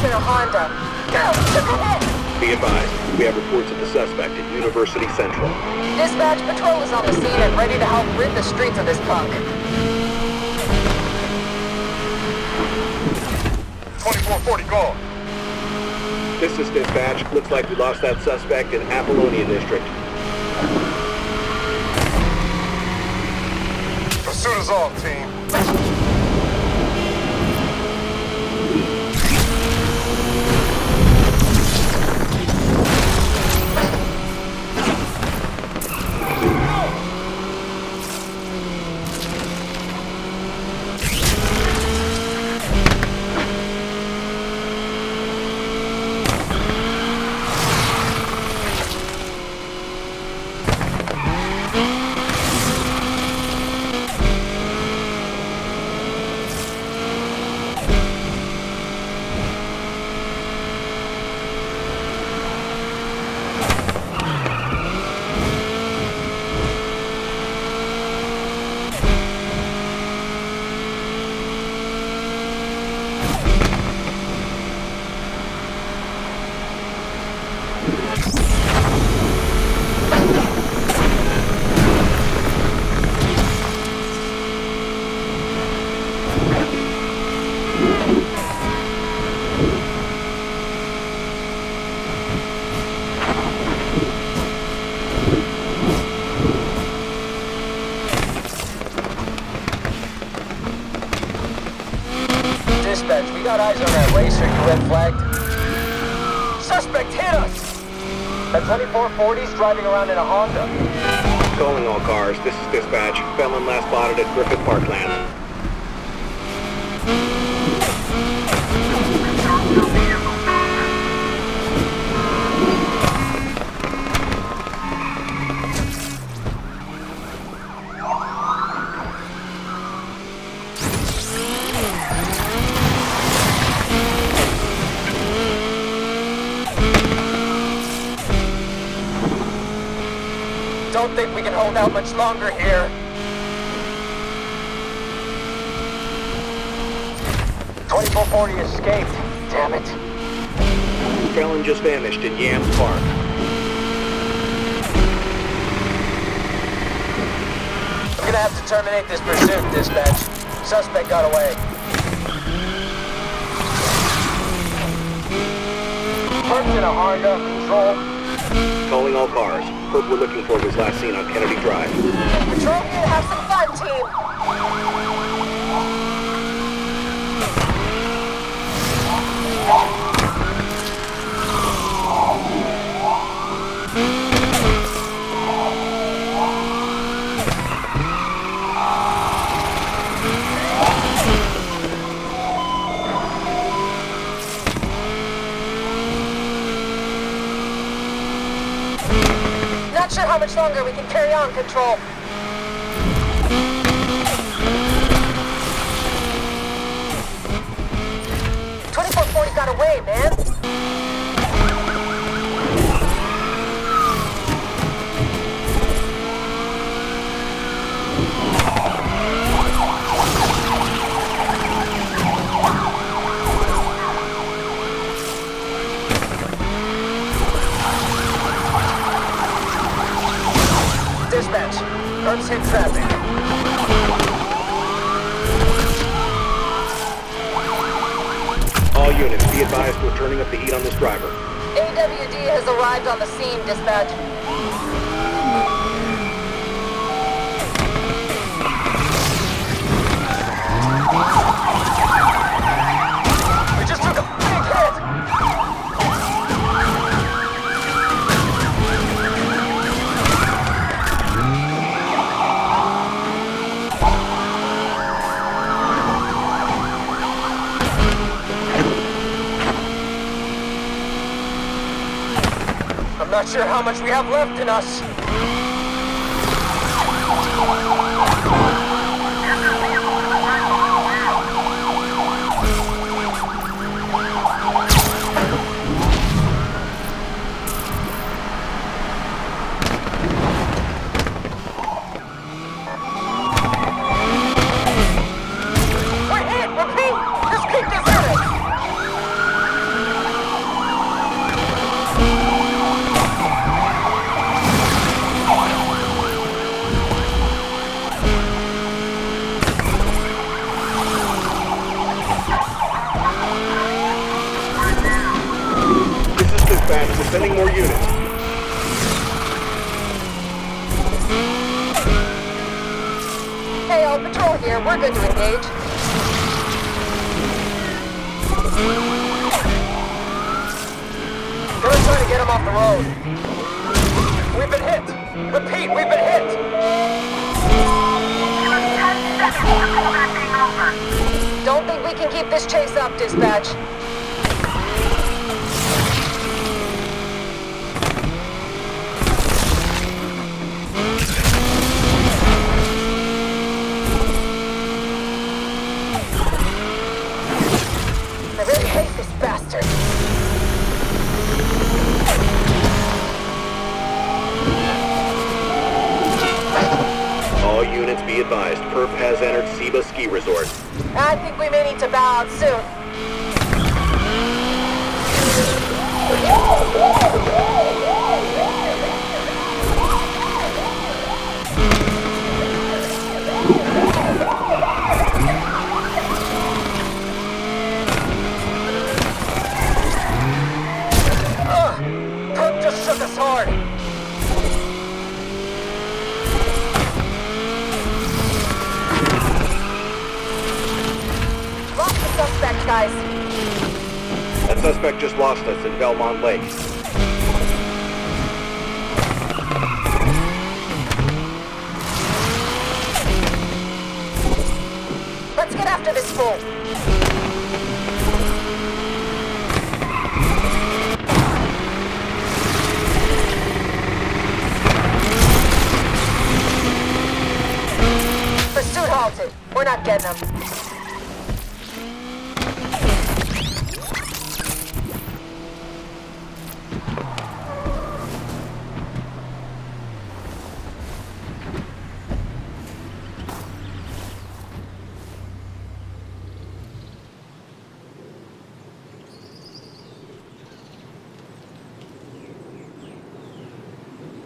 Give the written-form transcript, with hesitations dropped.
in a Honda. Girl, took a hit! Be advised, we have reports of the suspect at University Central. Dispatch patrol is on the scene and ready to help rid the streets of this punk. 2440, go. This is dispatch. Looks like we lost that suspect in Apollonia District. Pursuit is on, team. Dispatch, we got eyes on that racer you red flagged. Suspect hit us! That 2440's driving around in a Honda. Calling all cars. This is dispatch. Felon last spotted at Griffith Parkland. Don't think we can hold out much longer here. 2440 escaped. Damn it. Felon just vanished in Yams Park. I'm gonna have to terminate this pursuit, dispatch. Suspect got away. Parked in a Honda. Control. Calling all cars. Perp we're looking for was last seen on Kennedy Drive. Patrol here, have some fun, team! Not sure how much longer we can carry on, Control. Got away, man. Dispatch, Earth's hit traffic. All units, be advised we're turning up the heat on this driver. AWD has arrived on the scene, dispatch. We just took a big hit! I'm not sure how much we have left in us. We're hit! Repeat! This peak is in it! Sending more units. Hey, all patrol here. We're good to engage. Gonna try to get him off the road. We've been hit. Repeat, we've been hit. Don't think we can keep this chase up, dispatch. I really hate this bastard. All units be advised. Perp has entered Seba Ski Resort. I think we may need to bow out soon. Perp just shook us hard. Lost the suspect, guys. That suspect just lost us in Belmont Lake. Let's get after this fool. Pursuit halted. We're not getting them.